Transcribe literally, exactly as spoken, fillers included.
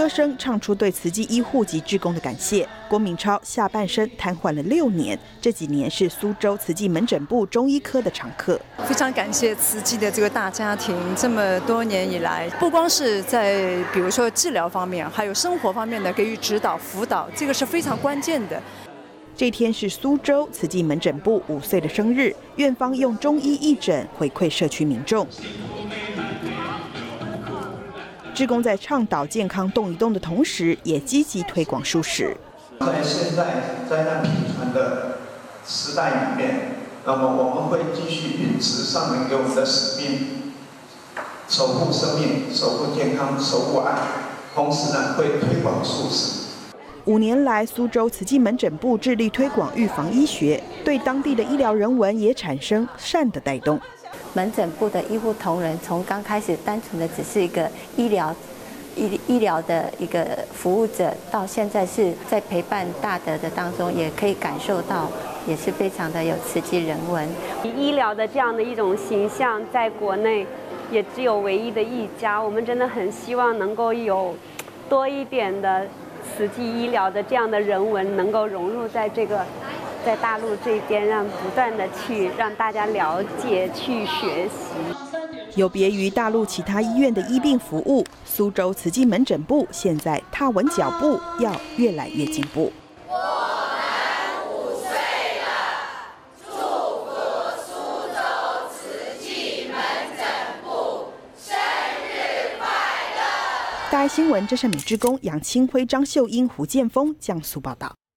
歌声唱出对慈济医护及志工的感谢。郭明超下半身瘫痪了六年，这几年是苏州慈济门诊部中医科的常客。 非常感谢慈济的这个大家庭，这么多年以来，不光是在比如说治疗方面，还有生活方面的给予指导辅导，这个是非常关键的。 这天是苏州慈济门诊部五岁的生日，院方用中医义诊回馈社区民众。志工在倡导健康动一动的同时，也积极推广蔬食。 在现在灾难频传的时代里面，那么我们会继续秉持上人给我们的使命，守护生命、守护健康、守护爱，同时呢会推广素食。 五年来，苏州慈济门诊部致力推广预防医学，对当地的医疗人文也产生善的带动。 门诊部的医护同仁从刚开始单纯的只是一个医疗医医疗的一个服务者，到现在是在陪伴大德的当中，也可以感受到，也是非常的有慈济人文。 医疗的这样的一种形象，在国内也只有唯一的一家。我们真的很希望能够有多一点的慈济医疗的这样的人文，能够融入在这个。在大陆这边，让不断的去让大家了解、去学习。 有别于大陆其他医院的医病服务，苏州慈济门诊部现在踏稳脚步，要越来越进步。 我们五岁了，祝福苏州慈济门诊部生日快乐！ 大爱新闻，这是美志工杨清辉、张秀英、胡建峰、江苏报道。